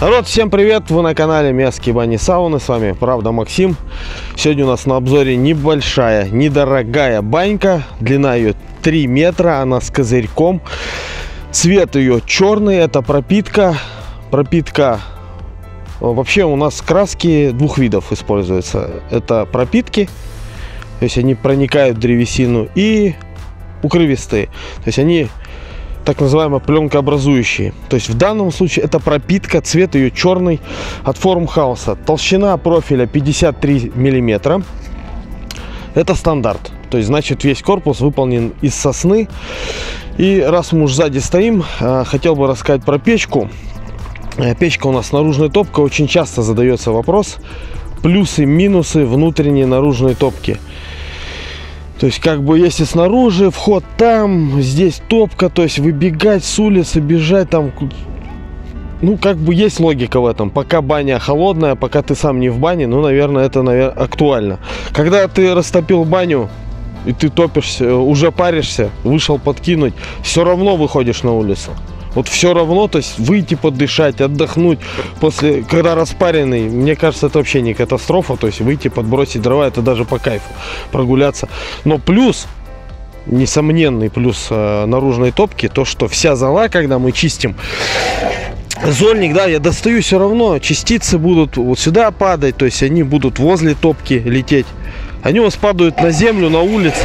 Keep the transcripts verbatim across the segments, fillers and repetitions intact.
Народ, всем привет! Вы на канале Местные бани сауны. С вами правда Максим. Сегодня у нас на обзоре небольшая, недорогая банька. Длина ее три метра, она с козырьком. Цвет ее черный, это пропитка. Пропитка. Вообще у нас краски двух видов используются. Это пропитки, то есть они проникают в древесину, и укрывистые, то есть они так называемые пленкообразующие. То есть в данном случае это пропитка, цвет ее черный от Формхауса. Толщина профиля пятьдесят три миллиметра. Это стандарт. То есть значит весь корпус выполнен из сосны. И раз мы уже сзади стоим, хотел бы рассказать про печку. Печка у нас наружная топка. Очень часто задается вопрос: плюсы, минусы внутренней наружной топки. То есть, как бы, если снаружи, вход там, здесь топка, то есть выбегать с улицы, бежать там, ну, как бы есть логика в этом. Пока баня холодная, пока ты сам не в бане, ну, наверное, это, наверное, актуально. Когда ты растопил баню, и ты топишься, уже паришься, вышел подкинуть, все равно выходишь на улицу. Вот все равно, то есть выйти подышать, отдохнуть после, когда распаренный, мне кажется, это вообще не катастрофа. То есть выйти, подбросить дрова, это даже по кайфу прогуляться. Но плюс, несомненный плюс э, наружной топки, то что вся зола, когда мы чистим зольник, да, я достаю, все равно частицы будут вот сюда падать, то есть они будут возле топки лететь. Они у вас падают на землю, на улице.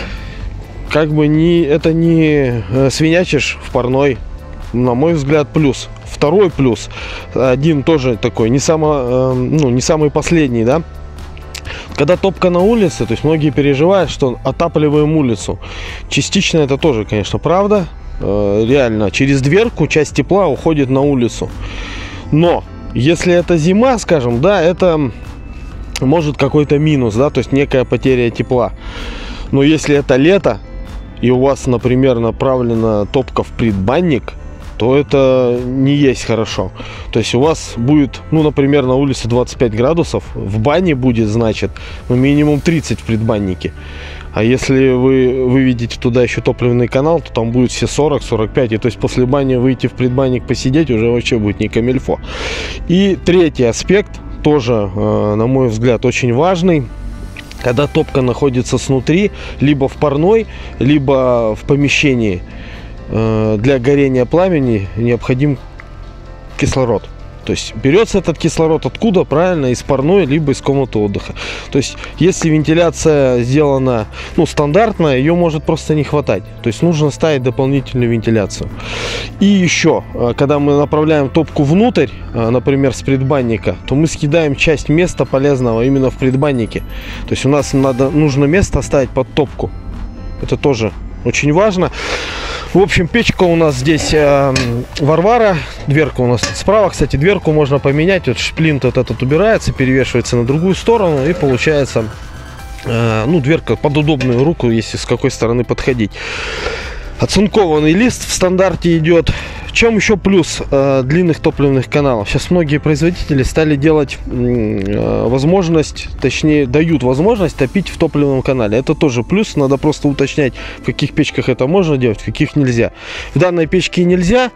Как бы не, это не э, свинячишь в парной. На мой взгляд, плюс. Второй плюс, один тоже такой, не, само, ну, не самый последний, да. Когда топка на улице, то есть многие переживают, что отапливаем улицу. Частично это тоже, конечно, правда. Реально, через дверку часть тепла уходит на улицу. Но, если это зима, скажем, да, это может какой-то минус, да, то есть некая потеря тепла. Но если это лето, и у вас, например, направлена топка в предбанник, то это не есть хорошо. То есть у вас будет, ну, например, на улице двадцать пять градусов, в бане будет, значит, ну, минимум тридцать в предбаннике. А если вы выведете туда еще топливный канал, то там будет все сорок сорок пять. И то есть после бани выйти в предбанник посидеть уже вообще будет не камильфо. И третий аспект, тоже, на мой взгляд, очень важный. Когда топка находится снутри, либо в парной, либо в помещении, для горения пламени необходим кислород. То есть берется этот кислород откуда? Правильно, из парной, либо из комнаты отдыха. То есть если вентиляция сделана, ну, стандартная, ее может просто не хватать. То есть нужно ставить дополнительную вентиляцию. И еще, когда мы направляем топку внутрь, например, с предбанника, то мы съедаем часть места полезного именно в предбаннике. То есть у нас надо, нужно место оставить под топку. Это тоже очень важно. В общем, печка у нас здесь э, Варвара. Дверка у нас справа. Кстати, дверку можно поменять. Вот шплинт вот этот убирается, перевешивается на другую сторону. И получается, э, ну, дверка под удобную руку, если с какой стороны подходить. Оцинкованный лист в стандарте идет. В чем еще плюс э, длинных топливных каналов? Сейчас многие производители стали делать э, возможность, точнее дают возможность топить в топливном канале. Это тоже плюс, надо просто уточнять, в каких печках это можно делать, в каких нельзя. В данной печке нельзя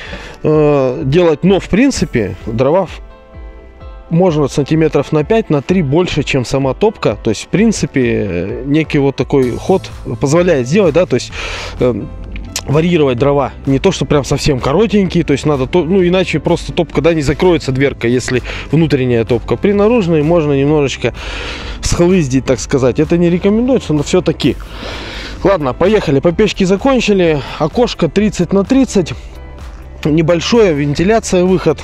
э, делать, но в принципе дрова можно сантиметров на пять на три больше, чем сама топка. То есть в принципе некий вот такой ход позволяет сделать, да, то есть э, варьировать дрова. Не то, что прям совсем коротенькие, то есть надо, то, ну, иначе просто топка, да, не закроется дверка, если внутренняя топка. При наружной можно немножечко схлыздить, так сказать. Это не рекомендуется, но все-таки. Ладно, поехали. По печке закончили. Окошко тридцать на тридцать. Небольшое, вентиляция, выход.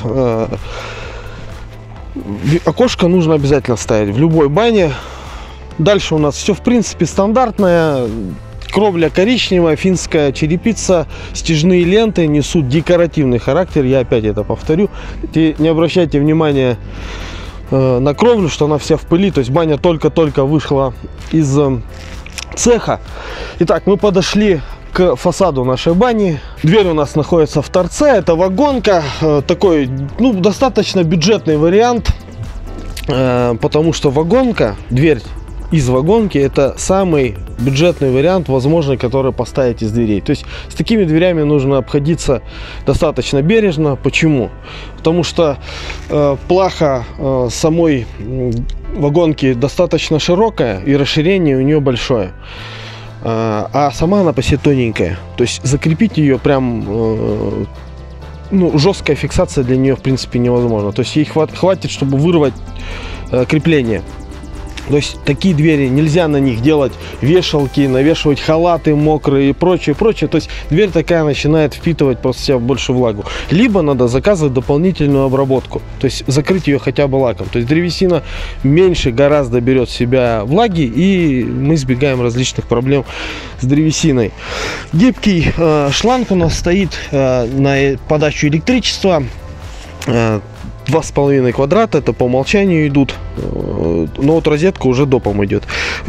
Окошко нужно обязательно ставить в любой бане. Дальше у нас все, в принципе, стандартное. Кровля коричневая, финская черепица, стяжные ленты несут декоративный характер. Я опять это повторю. Не обращайте внимания э, на кровлю, что она вся в пыли. То есть баня только-только вышла из э, цеха. Итак, мы подошли к фасаду нашей бани. Дверь у нас находится в торце. Это вагонка. Э, такой, ну, достаточно бюджетный вариант. Э, потому что вагонка, дверь из вагонки это самый бюджетный вариант, возможно, который поставить из дверей. То есть с такими дверями нужно обходиться достаточно бережно. Почему? Потому что э, плаха э, самой вагонки достаточно широкая и расширение у нее большое. Э, а сама она по себе тоненькая. То есть закрепить ее прям... Э, ну, жесткая фиксация для нее в принципе невозможно. То есть ей хват, хватит, чтобы вырвать э, крепление. То есть такие двери нельзя на них делать вешалки, навешивать халаты мокрые и прочее, прочее. То есть дверь такая начинает впитывать просто в себя больше влагу. Либо надо заказывать дополнительную обработку, то есть закрыть ее хотя бы лаком. То есть древесина меньше гораздо берет в себя влаги, и мы избегаем различных проблем с древесиной. Гибкий э, шланг у нас стоит э, на подачу электричества. Э, Два с половиной квадрата, это по умолчанию идут, но вот розетка уже допом идет.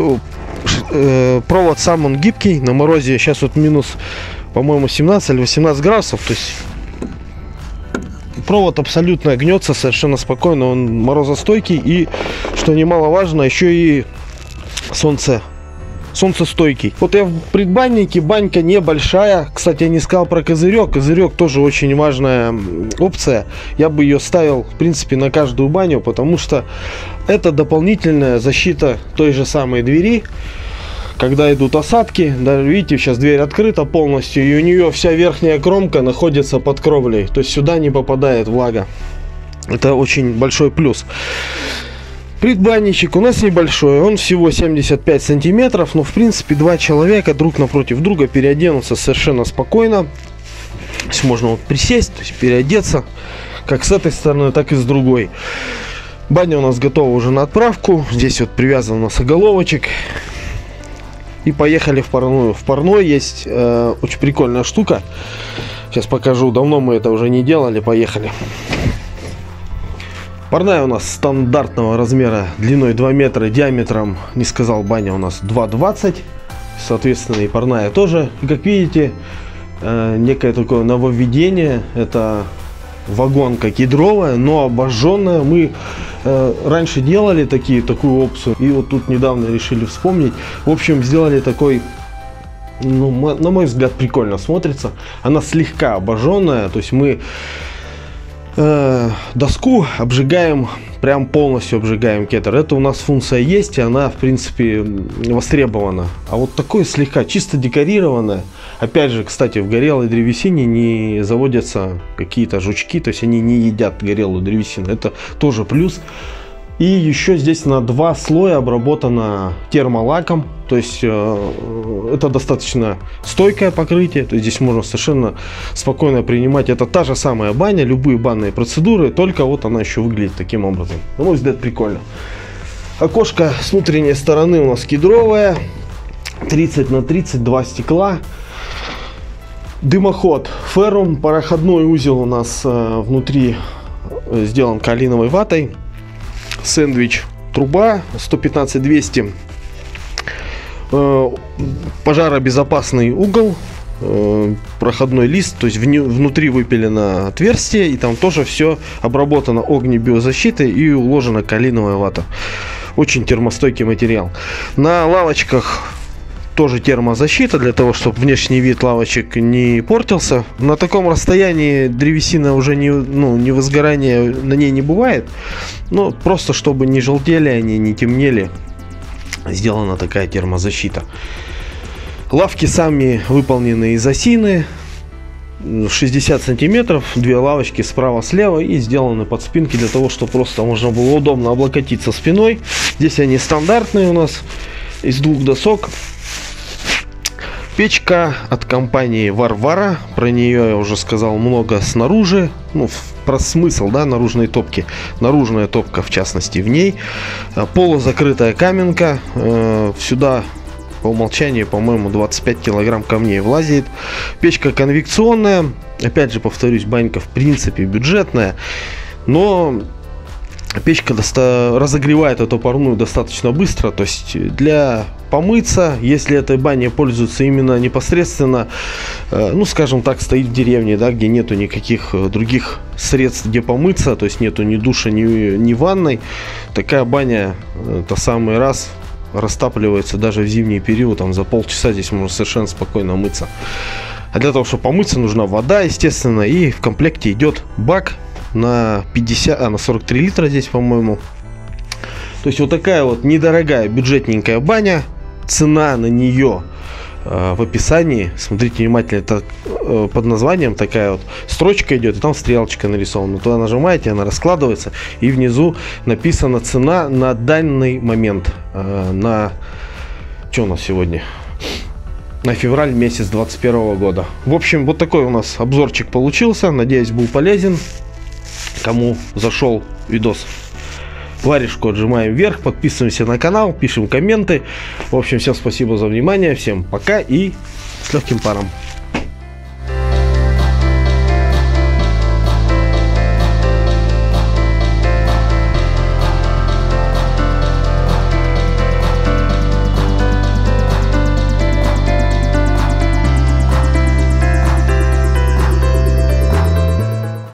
Провод сам он гибкий, на морозе сейчас вот минус, по-моему, семнадцать или восемнадцать градусов, то есть провод абсолютно гнется совершенно спокойно, он морозостойкий и, что немаловажно, еще и солнце. солнцестойкий. Вот я в предбаннике, банька небольшая. Кстати, я не сказал про козырек. Козырек тоже очень важная опция. Я бы ее ставил, в принципе, на каждую баню, потому что это дополнительная защита той же самой двери. Когда идут осадки, даже видите, сейчас дверь открыта полностью, и у нее вся верхняя кромка находится под кровлей. То есть сюда не попадает влага. Это очень большой плюс. Предбанничек у нас небольшой, он всего семьдесят пять сантиметров, но в принципе два человека друг напротив друга переоденутся совершенно спокойно. То есть можно вот присесть, то есть переодеться как с этой стороны, так и с другой. Баня у нас готова уже на отправку, здесь вот привязан носоголовочек. И поехали в парную. В парной есть э, очень прикольная штука, сейчас покажу, давно мы это уже не делали, поехали. Парная у нас стандартного размера, длиной два метра, диаметром, не сказал, баня у нас два двадцать. Соответственно, и парная тоже. И как видите, э, некое такое нововведение. Это вагонка кедровая, но обожженная. Мы э, раньше делали такие, такую опцию. И вот тут недавно решили вспомнить. В общем, сделали такой... Ну, на мой взгляд, прикольно смотрится. Она слегка обожженная. То есть мы... доску обжигаем, прям полностью обжигаем кедр. Это у нас функция есть, и она в принципе востребована. А вот такое слегка чисто декорированное. Опять же, кстати, в горелой древесине не заводятся какие-то жучки, то есть они не едят горелую древесину. Это тоже плюс. И еще здесь на два слоя обработано термолаком. То есть э, это достаточно стойкое покрытие. То есть здесь можно совершенно спокойно принимать. Это та же самая баня, любые банные процедуры. Только вот она еще выглядит таким образом. На мой взгляд, прикольно. Окошко с внутренней стороны у нас кедровое. тридцать на тридцать, два стекла. Дымоход феррум. Пароходной узел у нас э, внутри сделан калиновой ватой. Сэндвич труба сто пятнадцать двести, э, пожаробезопасный угол, э, проходной лист, то есть вне, внутри выпилено отверстие, и там тоже все обработано огнебиозащитой и уложена калиновая вата. Очень термостойкий материал. На лавочках тоже термозащита, для того, чтобы внешний вид лавочек не портился. На таком расстоянии древесина уже не, ну, не возгорания на ней не бывает. Но просто чтобы не желтели они, не темнели, сделана такая термозащита. Лавки сами выполнены из осины, шестьдесят сантиметров, две лавочки справа-слева и сделаны под спинки для того, чтобы просто можно было удобно облокотиться спиной. Здесь они стандартные у нас, из двух досок. Печка от компании Варвара, про нее я уже сказал много снаружи, ну, про смысл, да, наружной топки. Наружная топка, в частности, в ней. Полузакрытая каменка, э, сюда по умолчанию, по-моему, двадцать пять килограмм камней влазит. Печка конвекционная, опять же, повторюсь, банька в принципе бюджетная, но печка разогревает эту парную достаточно быстро, то есть для помыться, если этой баней пользуются именно непосредственно, ну скажем так, стоит в деревне, да, где нету никаких других средств, где помыться, то есть нету ни душа, ни, ни ванной, такая баня, это самый раз, растапливается даже в зимний период. Там за полчаса здесь можно совершенно спокойно мыться. А для того, чтобы помыться, нужна вода, естественно. И в комплекте идет бак на пятьдесят, а на сорок три литра здесь, по-моему. То есть вот такая вот недорогая, бюджетненькая баня. Цена на нее э, в описании. Смотрите внимательно, это э, под названием такая вот строчка идет, и там стрелочка нарисована. Туда нажимаете, она раскладывается, и внизу написана цена на данный момент. Э, на что у нас сегодня? На февраль месяц двадцать первого года. В общем, вот такой у нас обзорчик получился. Надеюсь, был полезен. Кому зашел видос, варежку отжимаем вверх, подписываемся на канал, пишем комменты. В общем, всем спасибо за внимание, всем пока и с легким паром.